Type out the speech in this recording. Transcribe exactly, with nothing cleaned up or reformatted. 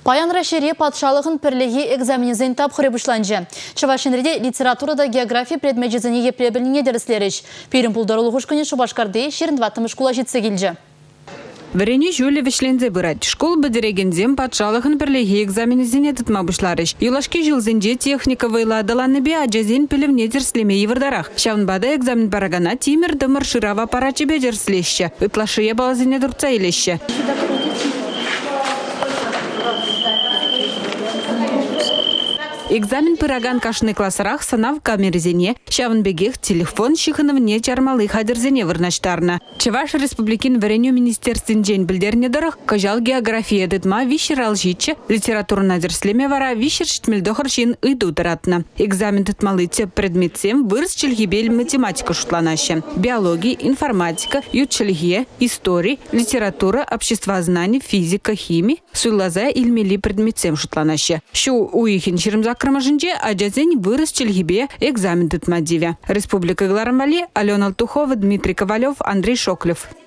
Паян Рашире патшалығын пірлігі экзаменезен тапқыры бұшланжы. Чывашинреде литературада география предмеджезіне епребіліне дәріслеріш. Перін пұлдарылы ғышқыне Шубашкарды шерін ваттымыш кула жетсе келжі. Варени жюле вишлензе бырать. Школ бадерегензем патшалығын пірлігі экзаменезіне тұтма бұшларыш. Юлашки жылзенже техника вайладаланы бе аджазен пілівне дерслеме евардарах. Шавнбада экзамен парагана тимер дымыр шырава парачы бе дерслеші. Ытлашые балазыне дұрца елеші. Экзамен пыраган кашны классарах санав камерзене, шавынбегех телефон шихановне чармалы хадерзене вырнаштарна. Чеваш республикин вареню министерствен день бильдерне дорог, кажал география дытма вишер алжиче, литературна дерслеме вара вишер штмельдохаршин иду таратна. Экзамен дытмалыце предметсем вырс чельгибель математика шутланаще. Биология, информатика, ютчельге, история, литература, обществознание, физика, химия, суйлаза ильмели предметсем шутланаще. Шу уихин черемзак Крамажинже аджазень вырос чельгибе экзамен дытмадиве. Республика Гларамбали, Алена Алтухова, Дмитрий Ковалев, Андрей Шоклев.